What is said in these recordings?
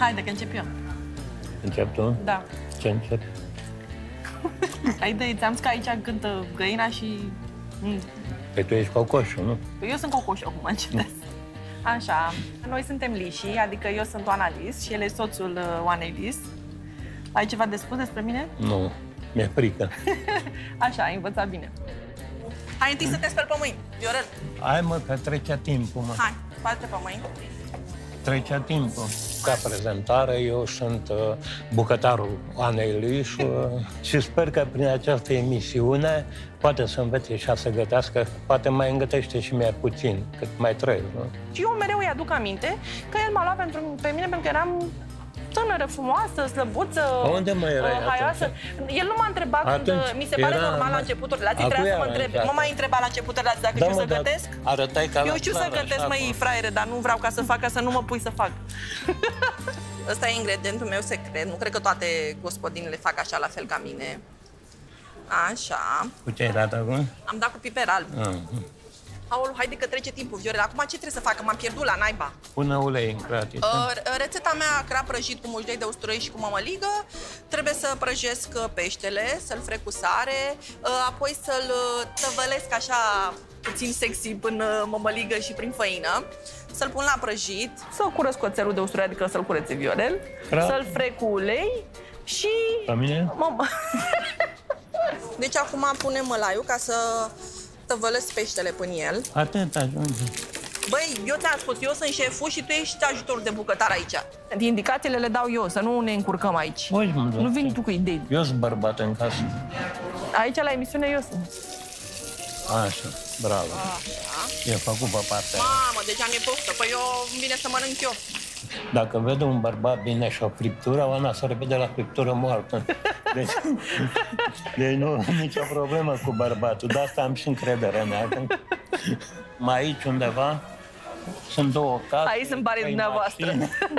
Haide, că încep eu. Încep tu? Da. Ce încep? Ai idee, ți-am zis că aici cântă găina și... Păi tu ești cocoșul, nu? Eu sunt cocoș acum, încetez. Așa, noi suntem lișii, adică eu sunt Oana Lis și el e soțul Oanei Lis. Ai ceva de spus despre mine? Nu, mi-e frică. Așa, ai învățat bine. Hai întâi să te speli pe mâini, Viorel. Hai mă, că trecea timpul, mă. Hai, spală-te pe mâini. Trecea timpul. Ca prezentare, eu sunt bucătarul Oanei Lis și sper că prin această emisiune poate să învețe și a să gătească, poate mai îngătește și mai puțin, cât mai trăiesc, nu? Și eu mereu îi aduc aminte că el m-a luat pe mine pentru că eram tânără, frumoasă, slăbuță, unde mai erai haioasă. El nu m-a întrebat când mi se pare normal la începutul relației, trebuia să mă întrebe. Mă mai întreba la începutul relației dacă știu să gătesc. Arătai ca eu știu să gătesc, măi, fraiere, dar nu vreau ca să fac, ca să nu mă pui să fac. Ăsta e ingredientul meu secret. Nu cred că toate gospodinele fac așa la fel ca mine. Așa. Cu ce ai dat acum? Am dat cu piper alb. Aoleu, haide că trece timpul, Viorel. Acum ce trebuie să fac? Că m-am pierdut la naiba. Pune ulei în cratiță. Rețeta mea, crab prăjit cu mușdei de usturoi și cu mămăligă. Trebuie să prăjesc peștele, să-l frec cu sare, apoi să-l tăvălesc așa puțin sexy prin mămăligă și prin făină. Să-l pun la prăjit, să curăț cu oțelul de usturoi, adică să-l curețe Viorel, să-l frec cu ulei și... La mine? Deci acum punem mălaiul ca să tăvălesc peștele până el. Atent, ajunge. Băi, eu ți-am spus, eu sunt șeful și tu ești ajutorul de bucătar aici. Indicațiile le dau eu, să nu ne încurcăm aici. Nu vin tu cu idei. Eu sunt bărbat în casă. Aici, la emisiune, eu sunt. Așa, bravo. E făcut pe partea. Mamă, deja mi-e poftă. Păi eu îmi vine să mănânc eu. Dacă vede un bărbat bine și o friptură, Oana se repede la friptură moartă. Deci nu am nicio problemă cu bărbatul, de asta am și încredere în ea. Mai aici undeva sunt două case. Aici sunt barii dumneavoastră.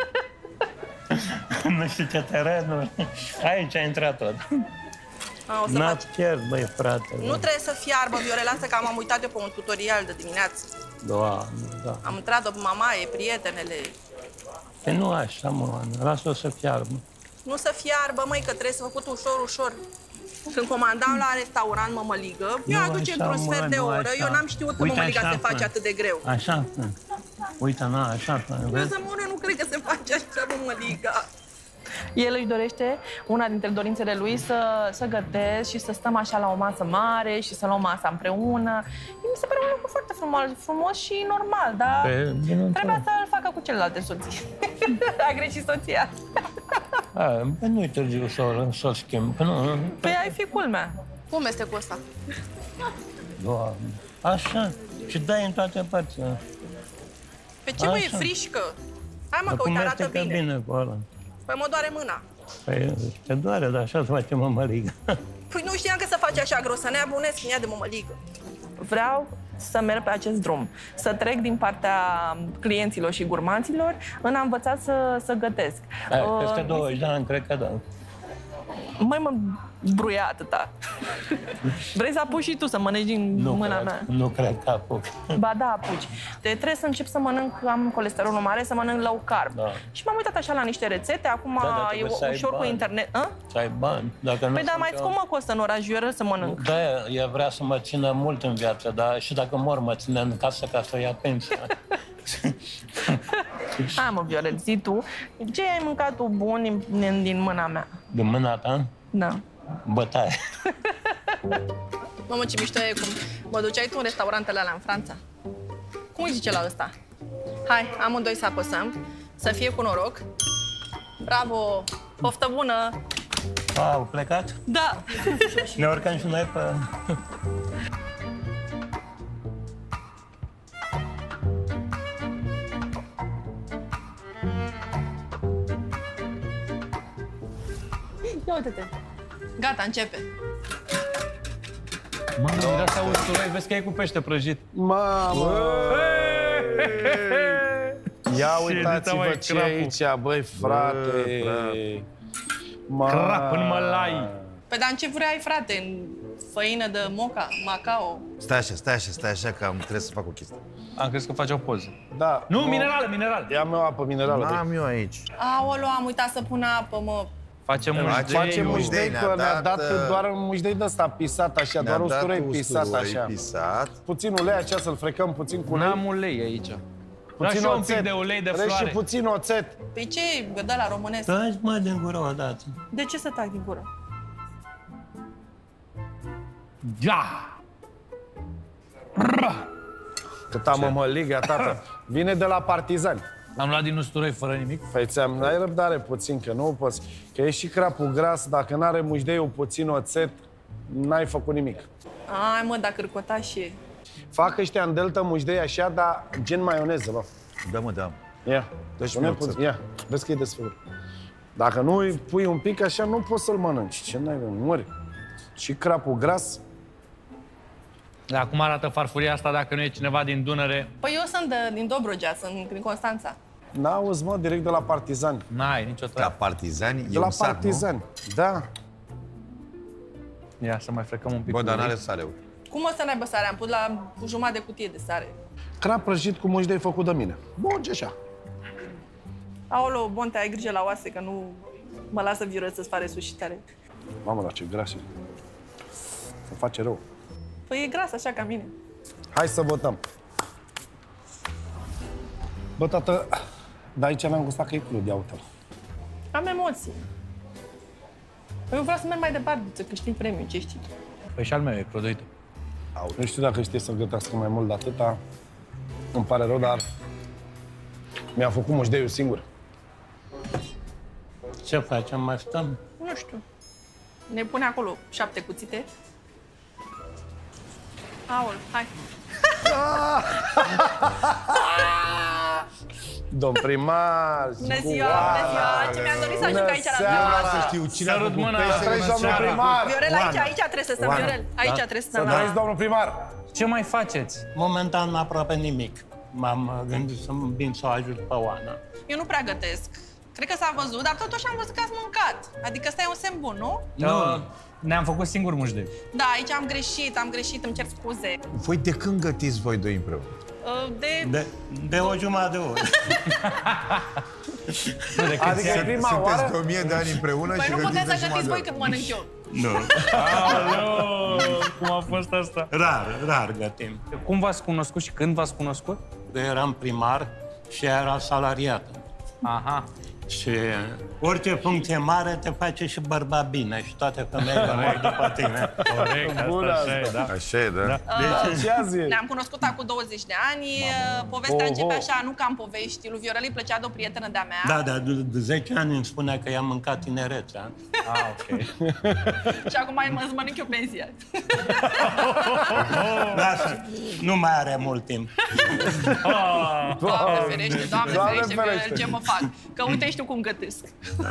Nu știu ce terenuri. Aici a intrat tot. N-a pierd, băi, frate. Nu trebuie să fiarbă, Viorel, asta că am uitat eu pe un tutorial de dimineață. Doamne, da. Am intrat-o pe mamaie, prietenele. Păi nu așa, mă, Oana, lasă-o să fiarbă. Nu să fiarbă, măi, că trebuie să făcut ușor, ușor. Când comandam la restaurant mămăligă, eu aduce într-un sfert de oră, eu n-am știut că mămăliga se face atât de greu. Așa, uite, na, așa, eu să mor, nu cred că se face așa mămăliga. El își dorește, una dintre dorințele lui, să gătesc și să stăm așa la o masă mare și să luăm masa împreună. Mi se pare un lucru foarte frumos și normal, dar trebuia să-l facă cu celelalte soții. A greșit soția. Nu-i târziu să o schimb. Păi ai fi culmea. Cum este cu ăsta? Doamne, așa. Și dai în toate părțile. Pe ce, mă, e frișcă? Hai, mă, că uite, arată bine. Păi mă doare mâna. Păi te doare, dar așa se face mămăligă. Păi nu știam că se face așa gros, să ne abunesc în ea de mămăligă. Vreau să merg pe acest drum, să trec din partea clienților și gurmanților în a învăța să gătesc. Peste 20 de ani, cred că da. Măi, mă bruia atâta. Vrei să apuci și tu să mănânci din mâna mea? Nu cred că apuc. Ba da, apuci. Trebuie să încep să mănânc, am colesterolul mare, să mănânc low carb. Da. Și m-am uitat așa la niște rețete, acum e ușor cu internet. Să ai bani. Păi da, mai cum mă costă în oraș, Viorel, să mănânc? Da, ea vrea să mă țină mult în viață, dar și dacă mor, mă ține în casă ca să ia pensia. Hai, mă, Viorel, zi tu, ce ai mâncat tu bun din mâna mea? Din mâna ta? Da. Bătaie. Mamă, ce mișto e cum mă duceai tu în restaurantele alea în Franța. Cum îi zice la ăsta? Hai, amândoi să apăsăm, să fie cu noroc. Bravo, poftă bună! Au plecat? Da! Ne urcăm și noi pe... Ia uite-te! Gata, începe! Mamă, miroase a usturoi, vezi că e cu pește prăjit. Mamă! Ia uitați-vă ce e aici, băi, frate! Crap în mălai! Păi, dar în ce vrei, frate? În făină de moca, macao? Stai așa, că trebuie să fac o chestie. Am crezut că faci o poză. Da. Nu, minerală, minerală. Ia-mi o apă minerală. N-am eu aici. Aolo, am uitat să pun apă, mă. Facem mușdei. Facem mușdei, că ne-a dat dat doar un mușdei de ăsta pisat așa, doar usturoi pisat așa. Pisat. Puțin ulei aceea, să-l frecăm puțin cu ulei. N-am ulei aici. Puțin Da, și un oțet. pic de ulei de Vrei floare. și puțin oțet. Păi ce de la românesc? Taci, mă, din gură odată. De ce să tac din gură? Da! Cât am mămăligă, tată. Vine de la Partizani. Am luat din usturoi fără nimic. Păi ți-am, ai răbdare puțin, că nu poți. Că e și crapul gras, dacă n-are mușdeiul puțin oțet, n-ai făcut nimic. Ai, mă, dacă cârcotașe. Fac ăștia în delta mușdei așa, dar gen maioneză, bă. Da, mă, da. Ia. Dă-și Pune mie oțet. puțin. Ia. Vezi că e desfăcut. Dacă nu îi pui un pic așa, nu poți să-l mănânci. Ce n-ai, mori. Și crapul gras. Dar cum arată farfuria asta dacă nu e cineva din Dunăre? Păi eu sunt din Dobrogea, sunt din Constanța. N-auzi, mă, direct de la Partizani. N-ai nicio La treabă. Partizani De e la un sat, Partizani. Da. Ia să mai frecăm un pic. Bă, dar ulei. n-are sare. Cum o să n-aibă sare? Am pus la jumătate de cutie de sare. Crap prăjit cu mușdei făcut de mine. Bun, ce așa. Aolo, Bonte, ai grijă la oase, că nu mă lasă virus să-ți facă sushi tare. Mamă, la ce gras e. Să face rău. Păi e gras, așa ca mine. Hai să votăm. Bă, tată, dar aici n-am gustat că e crud, ia uite-l. Am emoții. Eu vreau să merg mai departe, să câștig premiul, ce știi? Păi și al meu e crud, uite. Nu știu dacă știi să gătească mai mult de atâta. Îmi pare rău, dar mi-am făcut mușdeiul singur. Ce facem? Mai stăm? Nu știu. Ne pune acolo 7 cuțite. Aol, hai. Domn primar, Bună ziua, bună ziua! Ce mi-am dorit să ajung aici la seara. dumneavoastră. Să știu cine a Sărut făcut mâna. pește Trăiți, bună domnul seara. primar! Viorel, aici trebuie să stăm, Viorel. Aici trebuie să stăm. Să trăiți, domnul primar! Ce mai faceți? Momentan aproape nimic. M-am gândit să vin să o ajut pe Oana. Eu nu prea gătesc. Cred că s-a văzut, dar totuși am văzut că ați mâncat. Adică ăsta e un semn bun, nu? Nu. Ne-am făcut singur mușdei. Da, aici am greșit, îmi cer scuze. Voi de când gătiți voi doi împreună? De o jumătate de oră. Nu, de când Adică e prima Sunteți oară? de 1000 de ani împreună Păi și nu puteți gătiți de să gătiți voi jumătate. când mănânc eu. Nu. Aoleu, cum a fost asta? Rar gătim. Cum v-ați cunoscut și când v-ați cunoscut? Eu eram primar și ea era salariată. Aha. Și orice funcție mare te face și bărbat bine și toate femeile mor după tine. Corect, Bună asta așa e, asta. da. Așa e, da. Ce azi e? Ne-am cunoscut acum 20 de ani. Povestea Oho. începe așa, nu ca în povești. Lui Viorel îi plăcea de o prietenă de-a mea. Da, de 10 ani îmi spunea că i-a mâncat tinerețea. Ah, ok. Și acum îți mănânc eu pensia. Lasă, nu mai are mult timp. Doamne ferește, Doamne Doamne ferește, Viorel, ferește. ce mă fac? Că uite, știu cum gătesc.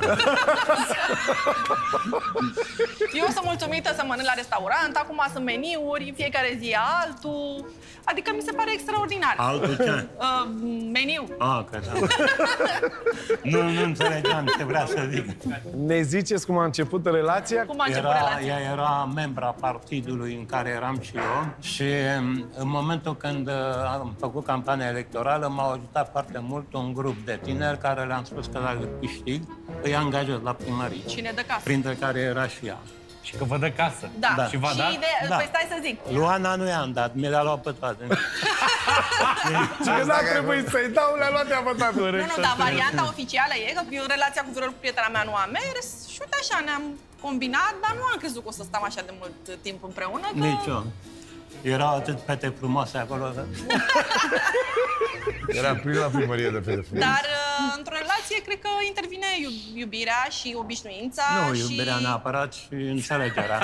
Eu sunt mulțumită să mănânc la restaurant, acum sunt meniuri, fiecare zi e altul. Adică mi se pare extraordinar. Altul ce? Meniu. Că da. Nu înțelegeam ce vrea să zic. Ne ziceți cum a început relația? Cum a început relația? Ea era membra partidului în care eram și eu și în momentul când am făcut campania electorală m-au ajutat foarte mult un grup de tineri care le-am spus că dacă câștig îi angajez la primărie. Cine dă casă? Printre care era și ea. Și că vă dă casă. Da. Și v-a Și dat? ideea, Da. păi stai să zic. Luana nu i-am dat, mi le-a luat pe toate. Că n-a trebuit să-i dau, le-a luat de-a bătat. Nu, dar varianta oficială e că eu, relația cu Viorel, cu prietena mea, nu a mers și uite așa, ne-am combinat, dar nu am crezut că o să stăm așa de mult timp împreună. Că... Nici eu. Erau atât fete frumoase acolo. Era plin la primărie de fete frumoase. Dar într-o relație cred că intervine iubirea și obișnuința. Nu, și... iubirea neapărat și înțelegerea.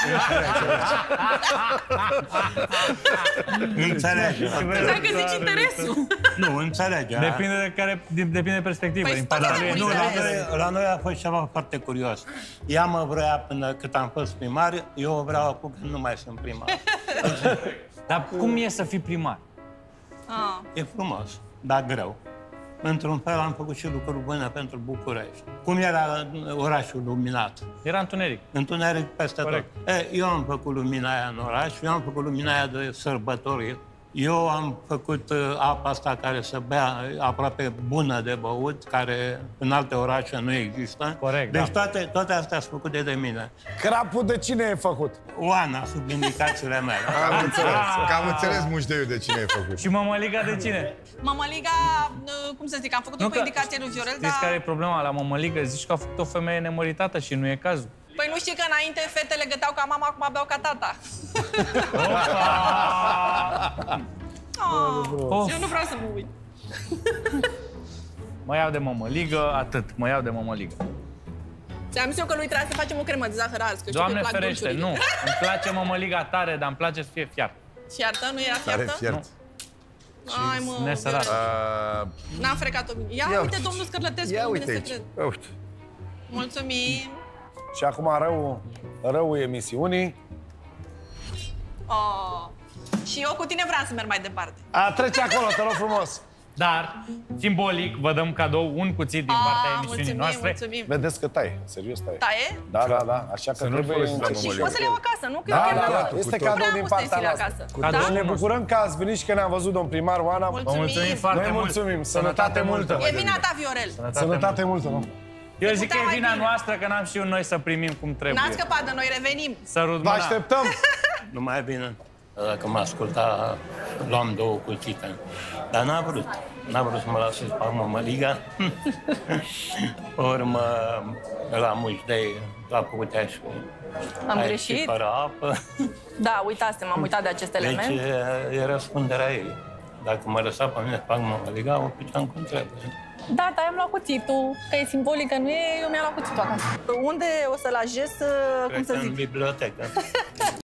Înțelegerea. Dacă zici interesul. Nu, înțelegerea. Depinde de perspectivă. Păi din tot partea timpul lui. interes. La noi a fost ceva foarte curios. Ea mă vrea până cât am fost primar, eu o vreau acum când nu mai sunt primar. Dar cum e să fii primar? Ah. E frumos, dar greu. Într-un fel am făcut și lucruri bune pentru București. Cum era orașul luminat? Era întuneric. Întuneric peste Corect. tot. Eu am făcut lumina aia în oraș, eu am făcut lumina aia de sărbători Eu am făcut apa asta care se bea aproape bună de băut, care în alte orașe nu există. Corect, deci da. toate astea sunt făcute de mine. Crapul de cine e făcut? Oana, sub indicațiile mele. Am înțeles. Că am înțeles mușteiul de cine ai făcut. Și mămăliga de cine? Mămăliga, cum să zic, am făcut-o pe indicație lui Viorel, dar... Știți care e problema la mămăligă? Zici că a făcut o femeie nemăritată și nu e cazul. Păi nu știi că înainte fetele găteau ca mama, acum beau ca tata. Eu nu vreau să mă uit. Mă iau de mămăligă, atât. Mă iau de mămăligă. Ți-am zis eu că lui trebuie să facem o cremă de zahăr ars, că știu că Doamne îi plac ferește, dulciurile. nu. Îmi place mămăliga tare, dar îmi place să fie fiart. Fiartă? Nu era Tare fiartă? fiert. Ai, mă, Nesărat. Viorel. N-am frecat-o bine. Ia uite, domnul Scărlătescu, Ia nu vine uite să aici. cred. Uite. Mulțumim. Și acum răul emisiunii. Oh. Și eu cu tine vreau să merg mai departe. Trece acolo, te rog frumos. Dar, simbolic, vă dăm cadou un cuțit din partea emisiunii noastre. Mulțumim. Vedeți că taie, serios taie. Taie? Da, așa că nu-l trebuie... folosiți la Și mămăligă. poți să le iau acasă, nu? Că eu Da, chiar da, n-am- da, este cu tot. cadou din Vreau partea ustensile noastră. acasă. Cadou Da? Ne bucurăm că ați venit și că ne-am văzut domn primar Oana. Vă mulțumim foarte Noi mult. mulțumim. Sănătate multă. E vina ta, Viorel. Sănătate multă, nu? Eu zic că putea e mai vina bine. noastră că n-am știut noi să primim cum trebuie. N-ați scăpat de noi, revenim. Sărut Vă mâna. așteptăm. Numai bine. Dacă mă asculta, luam 2 cuțite. Dar n-a vrut. N-a vrut să mă lase să fac mămăliga. Pe urmă, la muștei, la putești. Am Aici greșit? fără apă. Da, uitați, m-am uitat de acest Deci element. e răspunderea ei. Dacă mă lăsa pe mine să fac mămăliga, o făceam cum trebuie. Da, dar am luat cuțitul, că e simbolic, că nu e, eu mi-am luat cuțitul acasă. Unde o să-l ajez, cum Cred să că în zic? bibliotecă.